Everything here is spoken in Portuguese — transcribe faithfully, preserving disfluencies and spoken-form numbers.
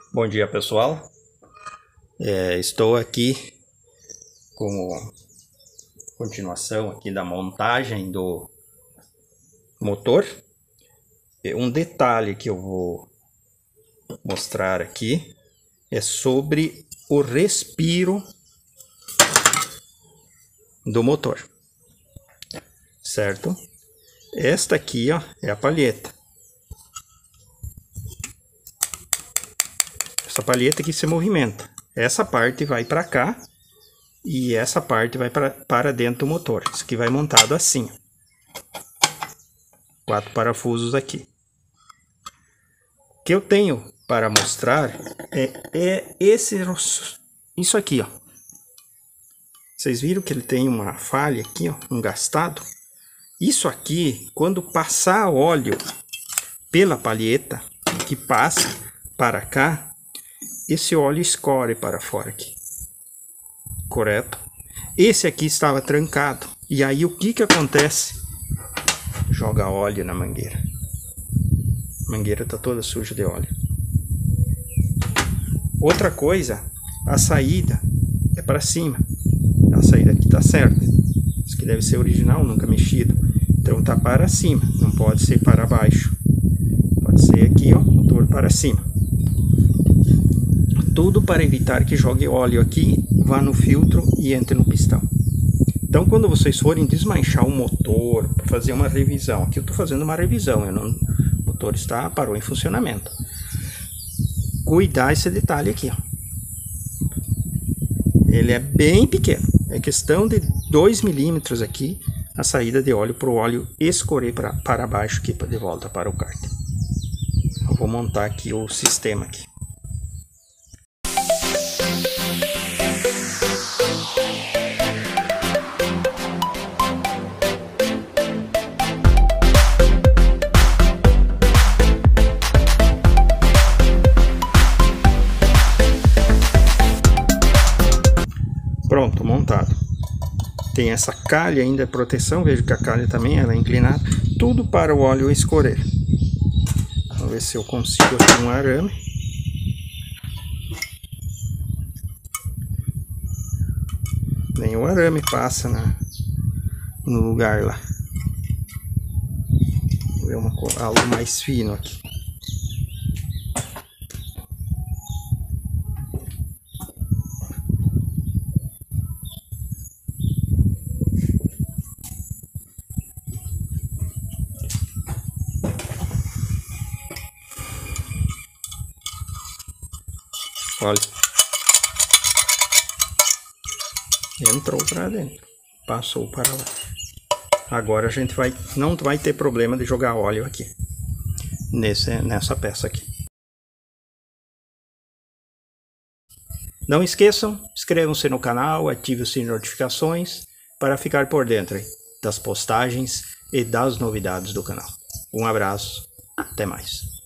Bom dia, pessoal. É, estou aqui como continuação aqui da montagem do motor. Um detalhe que eu vou mostrar aqui é sobre o respiro do motor, certo? Esta aqui, ó, é a palheta. Essa palheta aqui se movimenta. Essa parte vai para cá e essa parte vai pra, para dentro do motor. Isso aqui vai montado assim. Quatro parafusos aqui. O que eu tenho para mostrar é, é esse, isso aqui, ó. Vocês viram que ele tem uma falha aqui, ó, um gastado? Isso aqui, quando passar óleo pela palheta, que passa para cá, esse óleo escorre para fora aqui, correto? Esse aqui estava trancado, e aí o que que acontece? Joga óleo na mangueira. A mangueira está toda suja de óleo. Outra coisa, a saída é para cima. A saída aqui está certa. Isso aqui deve ser original, nunca mexido. Então tá para cima, não pode ser para baixo. Pode ser aqui, ó, motor para cima. Tudo para evitar que jogue óleo aqui, vá no filtro e entre no pistão. Então, quando vocês forem desmanchar o motor, para fazer uma revisão, aqui eu estou fazendo uma revisão, eu não, o motor está, parou em funcionamento. Cuidar esse detalhe aqui, ó. Ele é bem pequeno, é questão de dois milímetros aqui, a saída de óleo para o óleo escorrer para, para baixo aqui, de volta para o kart. Eu vou montar aqui o sistema aqui. Pronto, montado. Tem essa calha ainda, proteção, vejo que a calha também ela é inclinada, tudo para o óleo escorrer. Vamos ver se eu consigo aqui um arame. Nem o arame passa na, no lugar lá. Vou ver uma, algo mais fino aqui. Olha, entrou para dentro, passou para lá. Agora a gente vai, não vai ter problema de jogar óleo aqui, nesse, nessa peça aqui. Não esqueçam, inscrevam-se no canal, ative o sininho de notificações para ficar por dentro hein, das postagens e das novidades do canal. Um abraço, até mais.